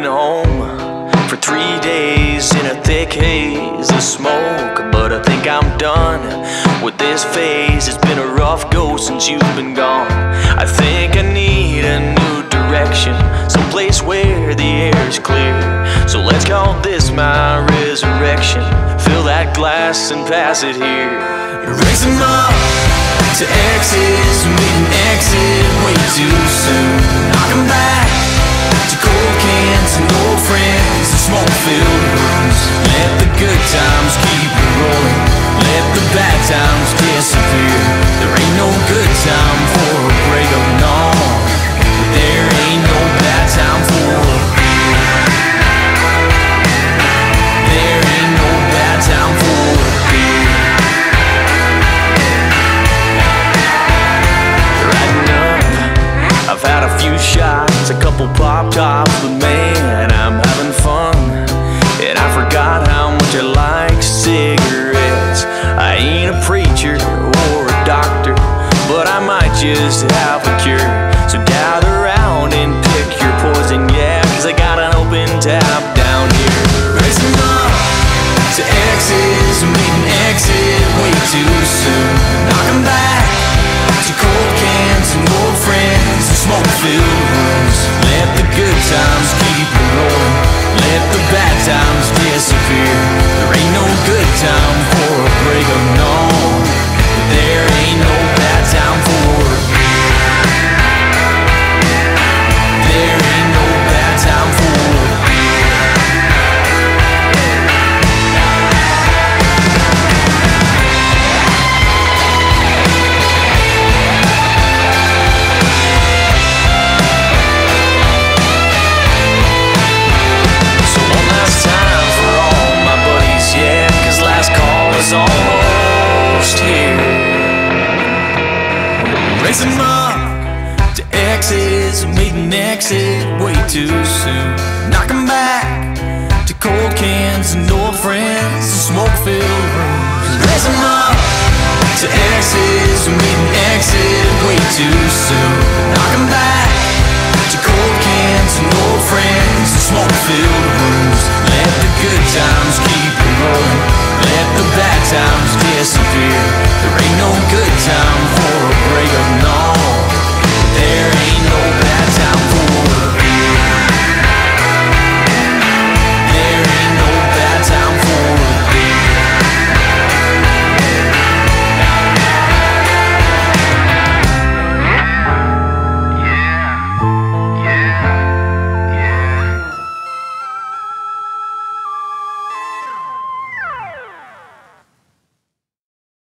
going home for 3 days in a thick haze of smoke. But I think I'm done with this phase. It's been a rough go since you've been gone. I think I need a new direction, someplace where the air is clear. So let's call this my resurrection. Fill that glass and pass it here. Raise them up to exes, meet an exit way too soon. Knock 'em back to cold cans and old friends and smoke-filled rooms. Let the good times keep rolling, let the bad times disappear. There ain't no good time for a breakup, no. There ain't no bad time for a beer. There ain't no bad time for a beer. Riding up, I've had a few shots, a couple pop tops, but man, I'm having fun. And I forgot how much I like cigarettes. I ain't a preacher or a doctor, but I might just have a cure. So gather round and pick your poison, yeah, 'cause I got an open tap down here. Raise them up to exes, meet an exit way too soon. Knock 'em back to cold cans and old friends and smoke-filled rooms. Let the good times keep rolling, let the bad times disappear. There ain't no good time for a breakup, no. There ain't no bad time for a beer. There ain't no bad time for a beer. So one last time for all my buddies, yeah, 'cause last call is almost here. Raise them up to exes, meet an exit way too soon. Knock 'em back to cold cans and old friends and smoke-filled rooms. Raise them up to exes, meet an exit way too soon. Knock 'em back to cold cans and old friends and smoke-filled rooms. Let the good times keep rolling.